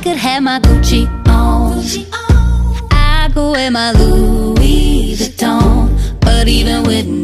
could have my Gucci on, I go wear my Louis Vuitton. But even with